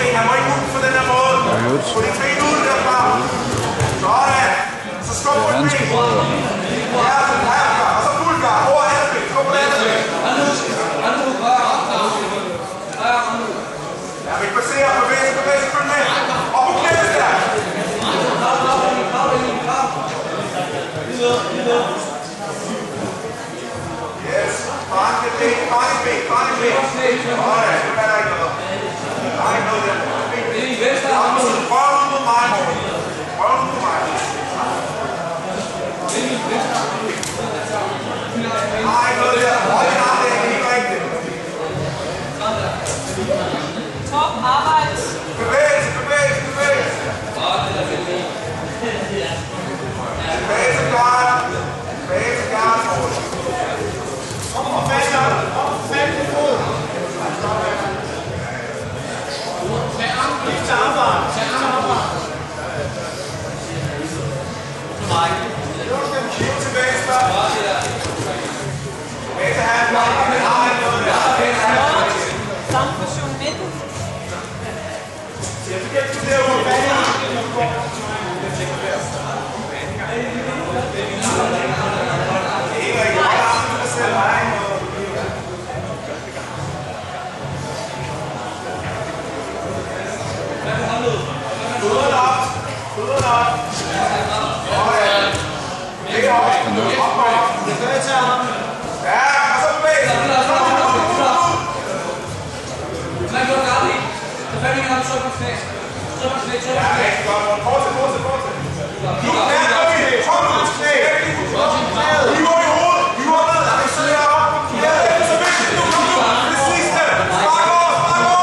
ben, han må ikke ud på den her måde. Få dit ben ud derfra. Sådan. Så skub på et ben. Ja, så herfra. Og så fuldgar. Over andet ben. Skub på det andet ben. Ja, vi passerer. Bevæg, følg med. Og på knæet der. Yes. Fange ben. Sådan. Nu er der ikke noget. Der er ikke noget der. Prøv nu mod mig. Nej, noget der. Hold din arm, det er helt rigtigt. Top arbejde. Bevægelse. Bevægelse klart. Kom og fat i fod. Tag arbejde. Kig til venstre. Tilbage til hand. Samme position midten. Jeg fik ikke det ud. Fødderne op. Det er også. Ja, og så bevæg. Ja, rigtig godt. Fortsæt. Nu er vi. Kom ud til knæ. Hiver i hovedet. Hiver ned. Jeg sidder heroppe. Ja, det er så vigtigt. Nu kom ud. Det sidste. Spark over.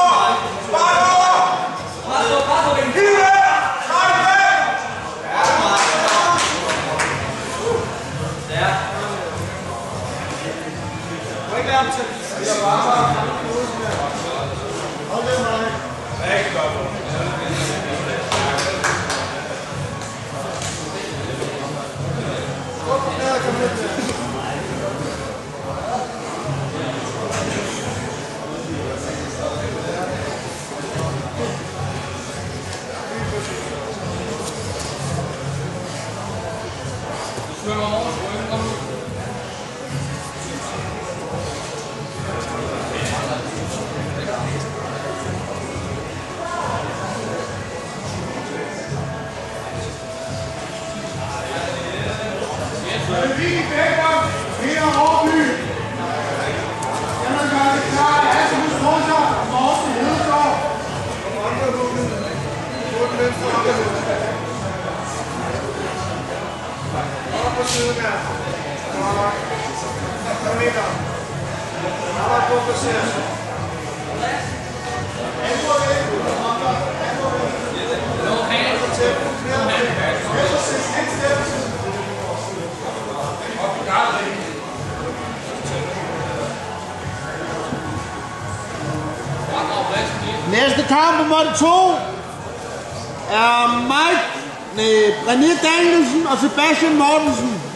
Hive. Træk væk. Ja. Må ikke lade ham til. Hold det mig. Rigtig godt. Næste kamp på måtte 2 er René Danielsen og Sebastian Mortensen.